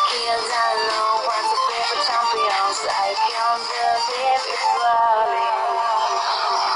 Heels are low, parts of paper champions. I count the baby falling.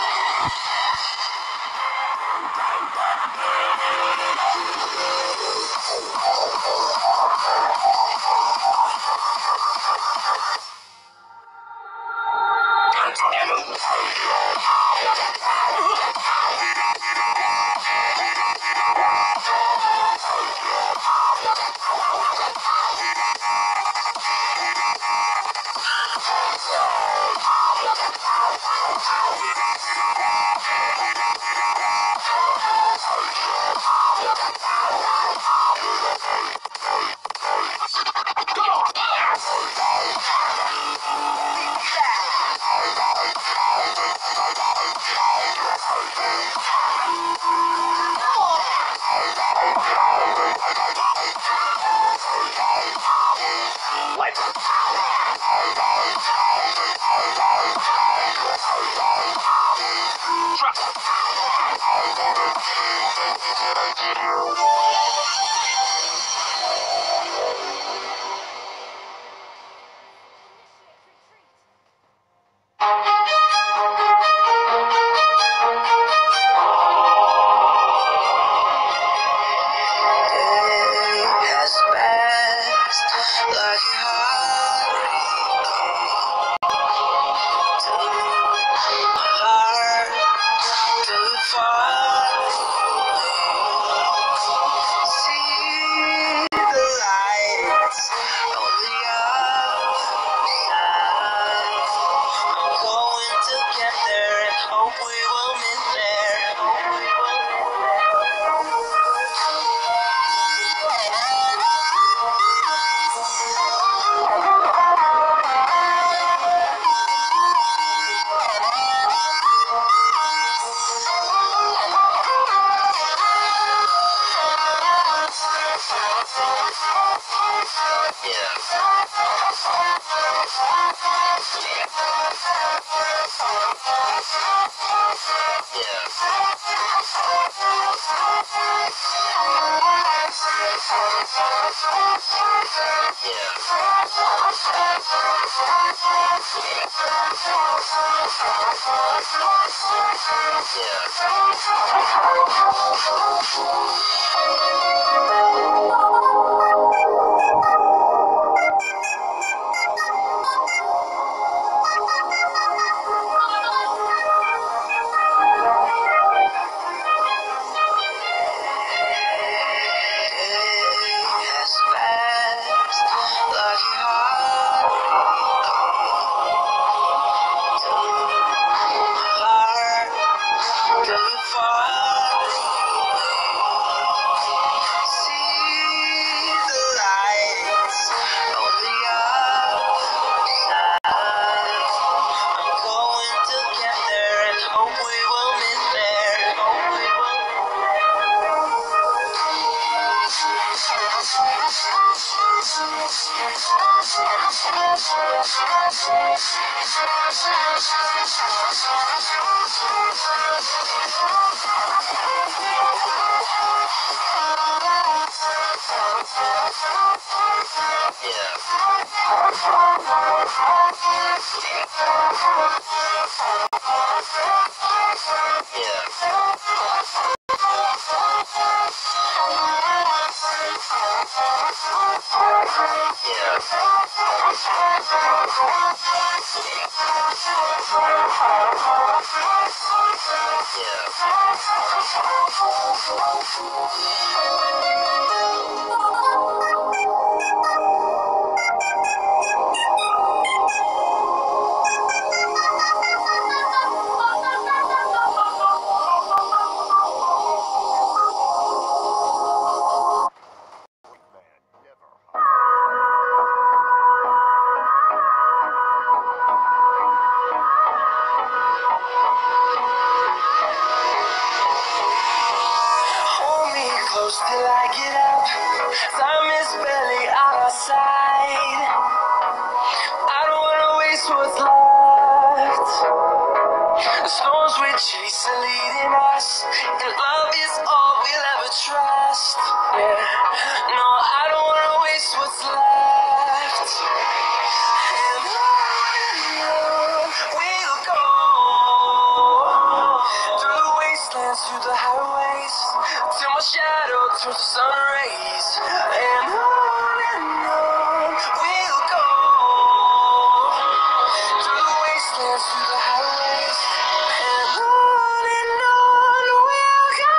Till I get up, time is barely on our side. I don't wanna waste what's left. The storms we chase are leading us, and love is all we'll ever trust. Yeah, no, I don't wanna waste what's left. And on we'll go, through the wastelands, through the highways, till my shadow turns to sun rays. And on we'll go, through the wastelands, through the highways, and on we'll go.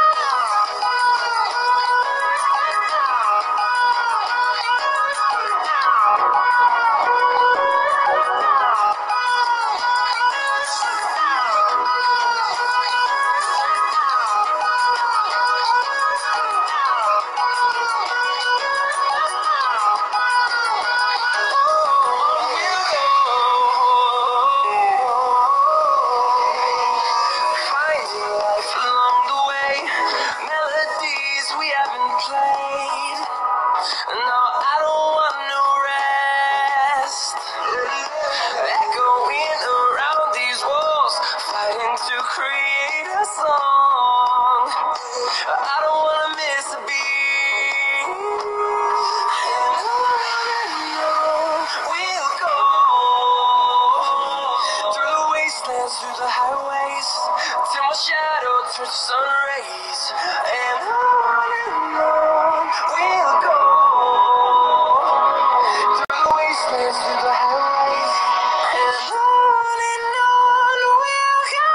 Finding life along the way, melodies we haven't played. No, I don't want no rest. Echoing around these walls, fighting to create a song. I don't wanna miss a beat. And on we'll go, through the wastelands, through the highways, till my shadow turns to sun rays. And on we'll go, through the wastelands, through the highways, and on we'll go.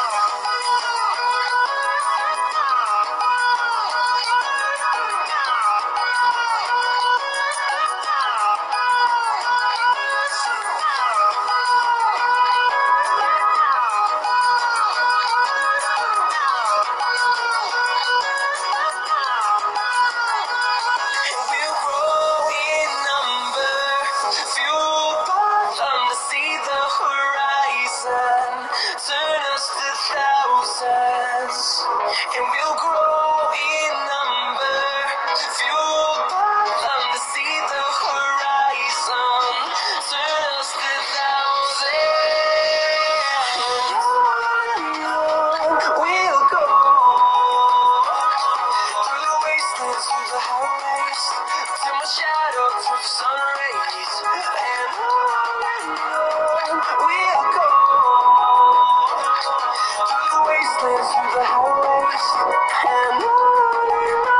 We'll grow in number, fueled by them to see the horizon, turn us to thousands. And we'll grow in number, fueled by them to see the horizon, turn us to thousands. We'll go, through the wastelands, through the highways, till my shadow turns to sun rays. And on we'll go, through the wastelands, through the highways, and on we'll go.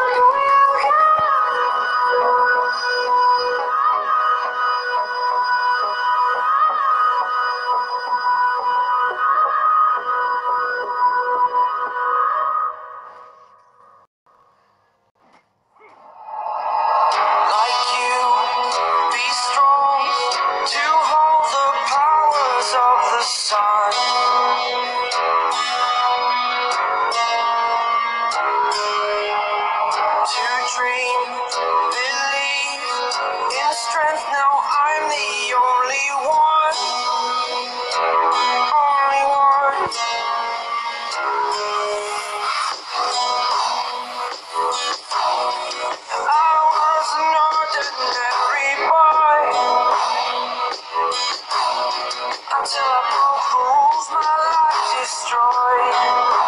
Like you, be strong to hold the powers of the sun. To dream, believe in strength. Now I'm the only one, only one. I was an ordinary boy until I broke the rules. My life destroyed,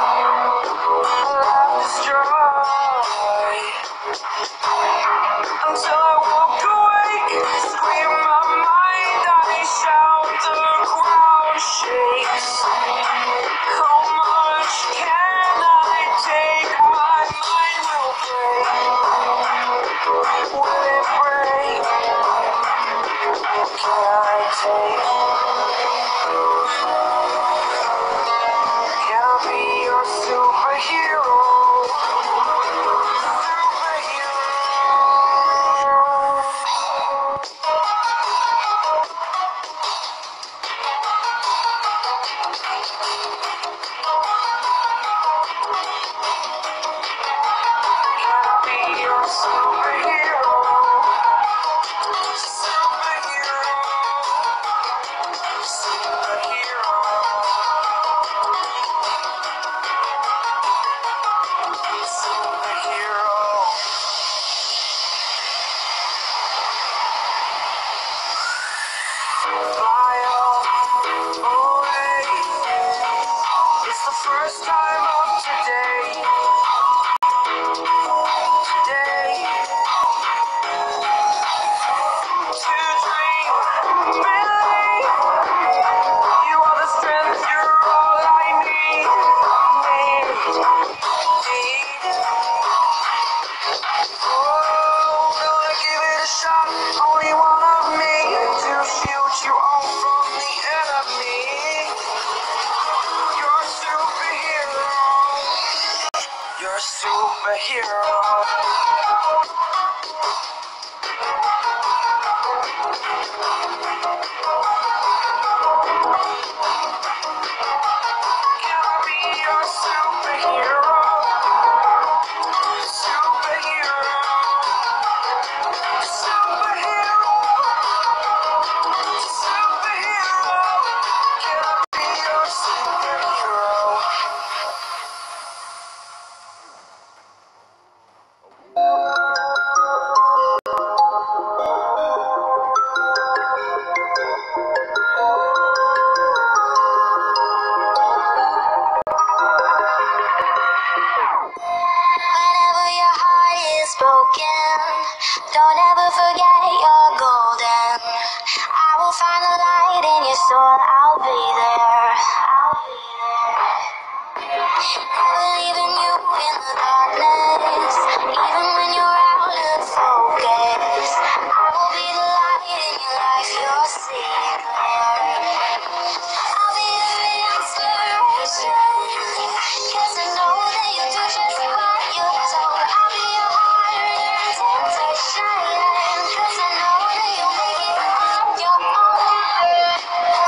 life destroyed. Until I walk awake, scream my mind first time of today. To dream, believe. You are the strength, you're all I need. Oh, gonna give it a shot. Only one of me to shield you all from the enemy. You're a superhero. You're a superhero. Can I be your superhero? Superhero. Superhero. Superhero. Can I be your superhero? Whenever your heart is broken, don't ever forget you're golden. I will find the light in your soul, I'll be there. Never leaving you in the darkness, even when you're out of focus. I will be the light in your life, you'll see clear. I'll be the inspiration, 'cause I know that you'll do just what you're told. I'll be your harder temptation, 'cause I know that you'll make it on your own.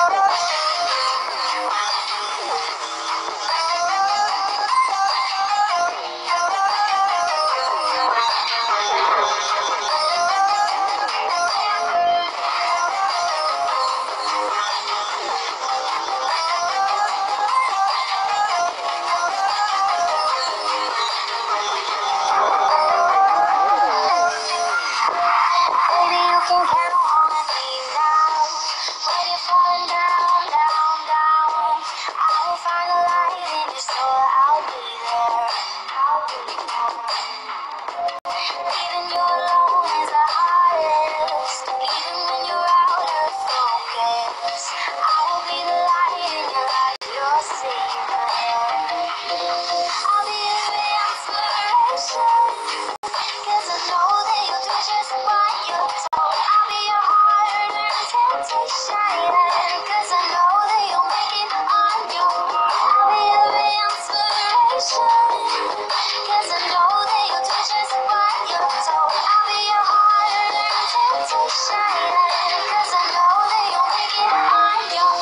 Baby, you can count on me now. When you're falling down, down, down, I will find a light in your soul. I'll be there. I'll be there. Leaving you alone is the hardest. Even when you're out of focus, I will be the light in your life. You'll see clear. I'll be the inspiration, 'cause I know that you'll do just what you're told. I'll be your harder temptation, 'cause I know that you'll make it on your own. I'll be your inspiration, 'cause I know that you'll do just what you're told. I'll be your harder temptation, 'cause I know that you'll make it on your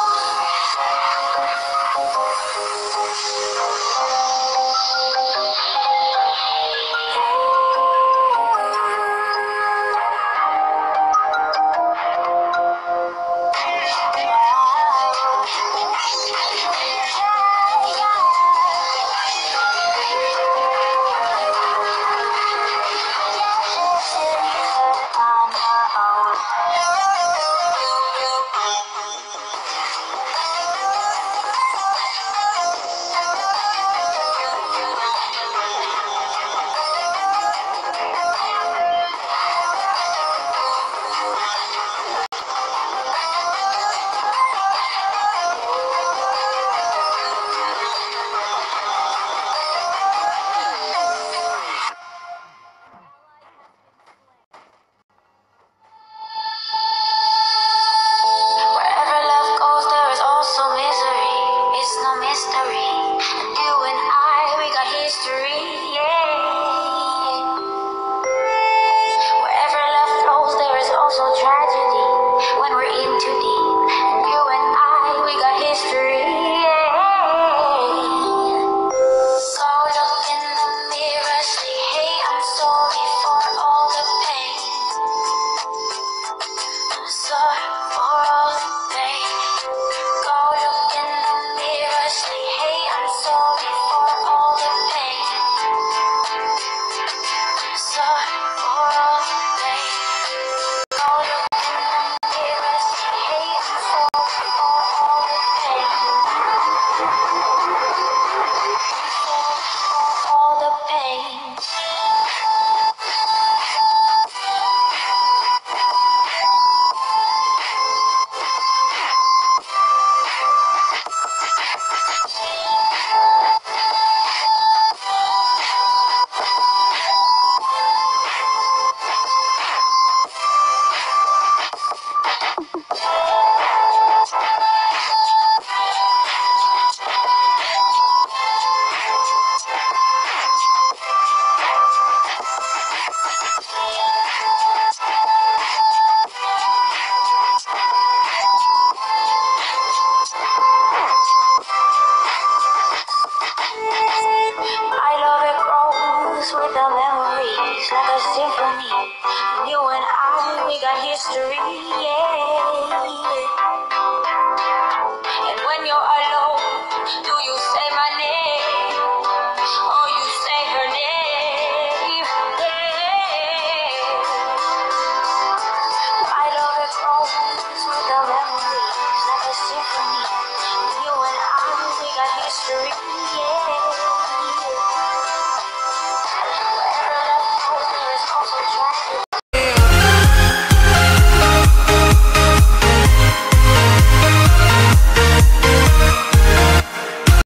Wherever love goes, there is also misery. It's no mystery. And you and I, we got history. Yeah. Wherever love flows, there is also tragedy. When we're in too deep. And you and I, we got history. Yeah. Caught up in the mirror, say, hey, I'm sorry for all the pain. I'm sorry for all the pain. Go look in the mirror, say, hey, I'm sorry for all the pain. I'm sorry for all the pain. Go look in the yeah. And when you're alone, do you say my name or you say her name? Yeah. My love it grows with the memories like a symphony. You and I, we got history, yeah.